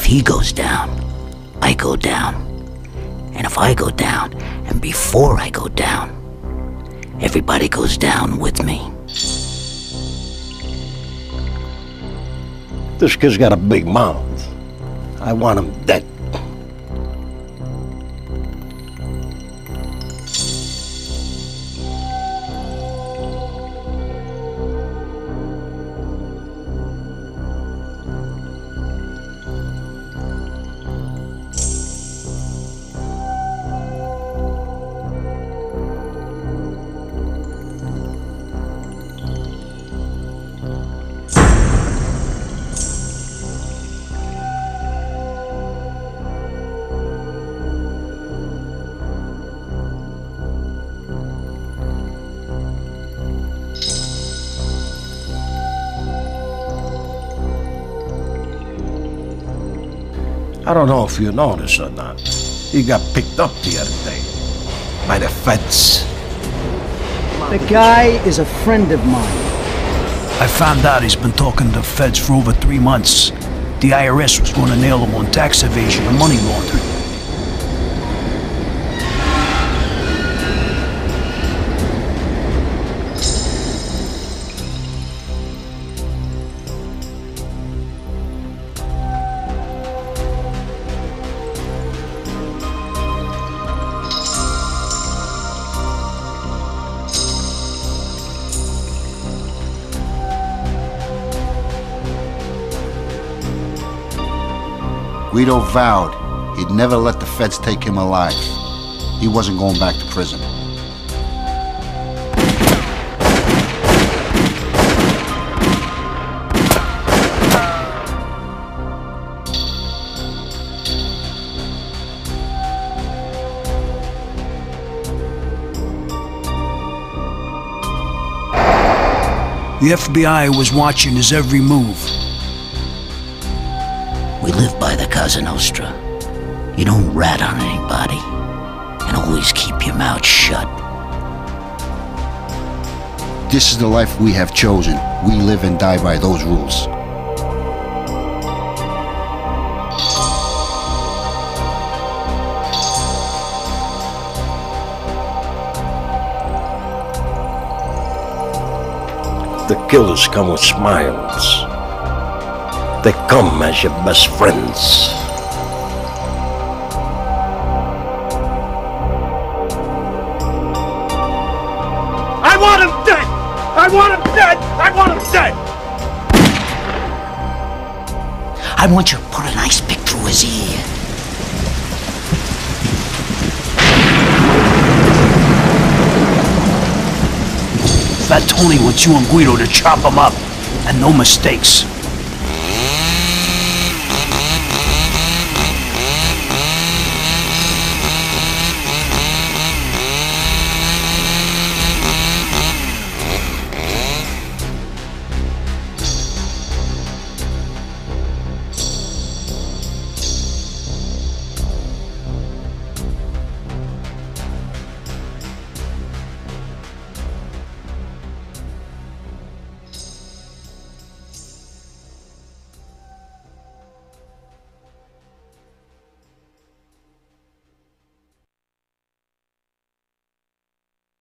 he goes down, I go down. And if I go down, and before I go down, everybody goes down with me. This kid's got a big mouth. I want him dead. I don't know if you know this or not. He got picked up the other day by the feds. The guy is a friend of mine. I found out he's been talking to the feds for over 3 months. The IRS was going to nail him on tax evasion and money laundering. Guido vowed he'd never let the feds take him alive. He wasn't going back to prison. The FBI was watching his every move. We live by the Cosa Nostra. You don't rat on anybody, and always keep your mouth shut. This is the life we have chosen. We live and die by those rules. The killers come with smiles. They come as your best friends. I want him dead! I want him dead! I want him dead! I want you to put an ice pick through his ear. Fat Tony wants you and Guido to chop him up, and no mistakes.